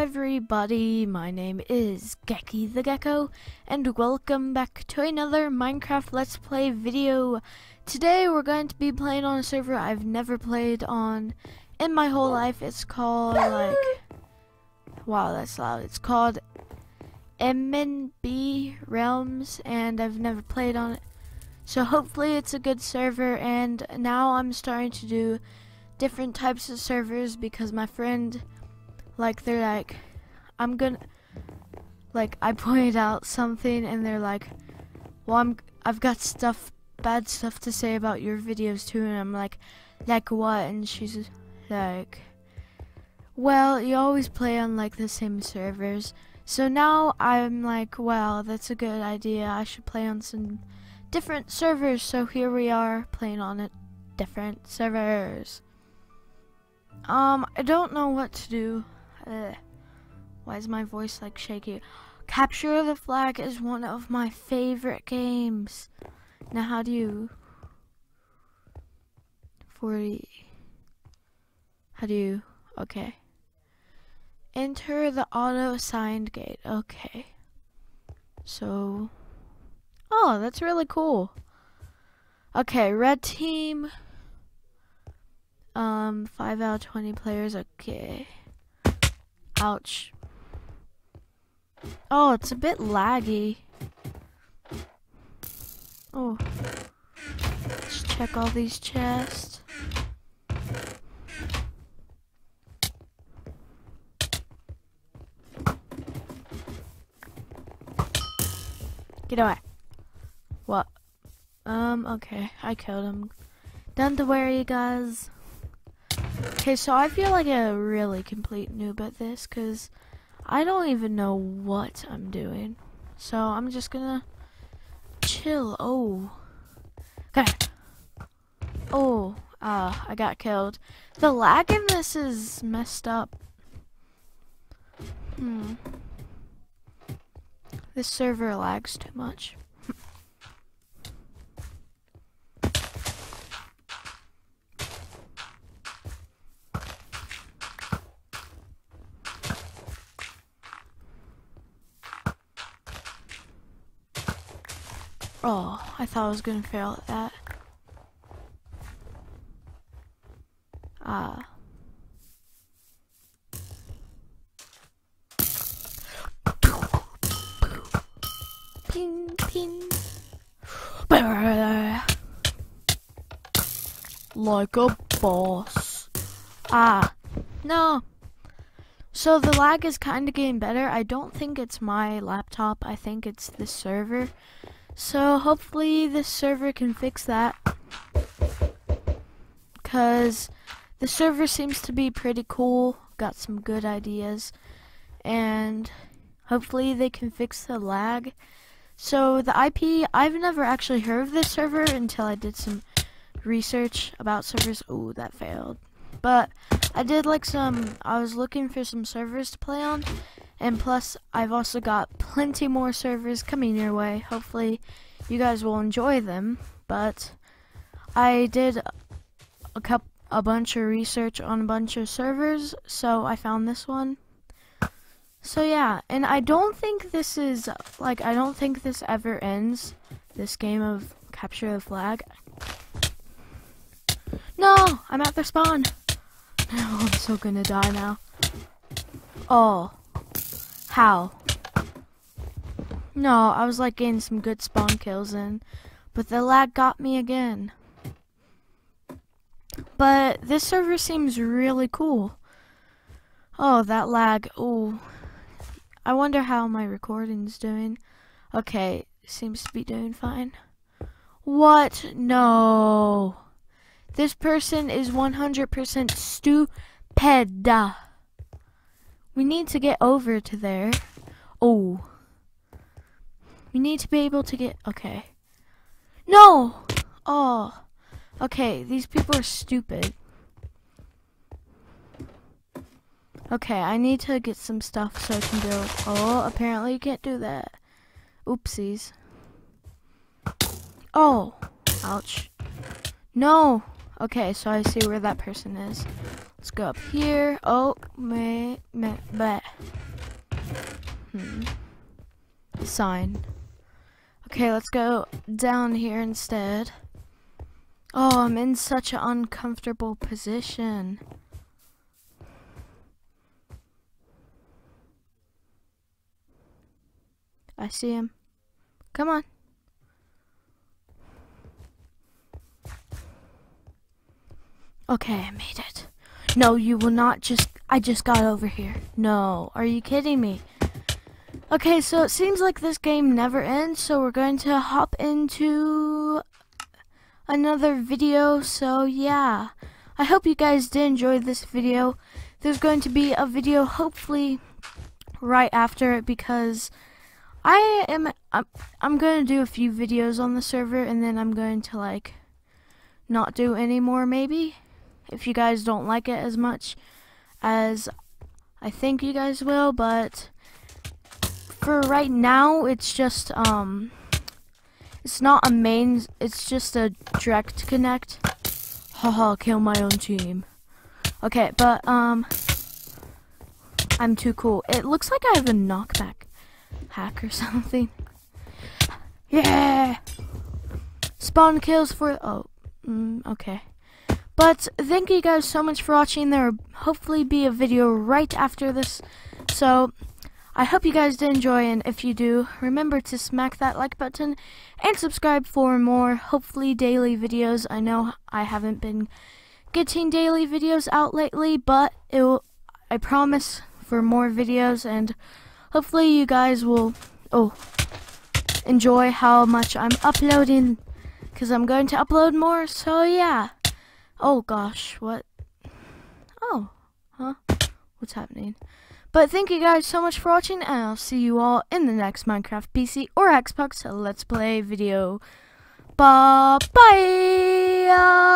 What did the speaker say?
everybody, my name is Geki the Gecko, and welcome back to another Minecraft Let's Play video. Today we're going to be playing on a server I've never played on in my whole life. It's called, wow, that's loud. It's called MNB Realms, and I've never played on it. So hopefully it's a good server, and now I'm starting to do different types of servers because my friend, they're like, I pointed out something and they're like, well, I've got bad stuff to say about your videos too, and I'm like what? And she's like, well, you always play on the same servers. So now I'm like, well, that's a good idea. I should play on some different servers. So here we are playing on it, different servers. I don't know what to do. Why is my voice shaky? Capture the Flag is one of my favorite games. Now how do you 40 how do you okay. Enter the auto-assigned gate. Okay. So oh, that's really cool. Okay, red team. 5 out of 20 players. Okay. Ouch. Oh, it's a bit laggy. Oh. Let's check all these chests. Get away. What? Okay. I killed him. Don't worry, guys. Okay, so I feel like a really complete noob at this because I don't even know what I'm doing. So I'm just gonna chill. Oh. Okay. Oh, I got killed. The lag in this is messed up. This server lags too much. Oh, I thought I was gonna fail at that. Ping, ping. Like a boss. No. So the lag is kind of getting better. I don't think it's my laptop. I think it's the server. So hopefully this server can fix that, because the server seems to be pretty cool, got some good ideas, and hopefully they can fix the lag. So the IP, I've never actually heard of this server until I did some research about servers. Ooh, that failed. But I did I was looking for some servers to play on. And plus, I've also got plenty more servers coming your way. Hopefully, you guys will enjoy them. But I did a bunch of research on a bunch of servers, so I found this one. So yeah, and I don't think this is I don't think this ever ends. This game of Capture the Flag. No, I'm at the spawn. No, I'm so gonna die now. Oh. How? No, I was getting some good spawn kills in, but the lag got me again. But this server seems really cool. Oh, that lag. Oh, I wonder how my recording's doing. Okay, seems to be doing fine. What? No. This person is 100% stupid. We need to get over to there. Oh. We need to be able to get... Okay. No! Oh. Okay, these people are stupid. Okay, I need to get some stuff so I can build... Oh, apparently you can't do that. Oopsies. Oh. Ouch. No! Okay, so I see where that person is. Let's go up here. Oh, bleh. Sign. Okay, let's go down here instead. Oh, I'm in such an uncomfortable position. I see him. Come on. Okay, I made it. No, you will not just... I just got over here. No, are you kidding me? Okay, so it seems like this game never ends, so we're going to hop into another video. So yeah, I hope you guys did enjoy this video. There's going to be a video hopefully right after it, because I'm going to do a few videos on the server, and then I'm going to like not do any more maybe, if you guys don't like it as much as I think you guys will. But for right now, it's just it's not a main, it's just a direct connect. Haha, kill my own team. Okay, but I'm too cool. It looks like I have a knockback hack or something. Yeah, spawn kills for okay. But thank you guys so much for watching. There will hopefully be a video right after this, so I hope you guys did enjoy, and if you do, remember to smack that like button and subscribe for more, hopefully daily videos. I know I haven't been getting daily videos out lately, but I promise for more videos, and hopefully you guys will enjoy how much I'm uploading, because I'm going to upload more. So yeah. Oh gosh, what? Oh, huh? What's happening? But thank you guys so much for watching, and I'll see you all in the next Minecraft PC or Xbox Let's Play video. Bye bye.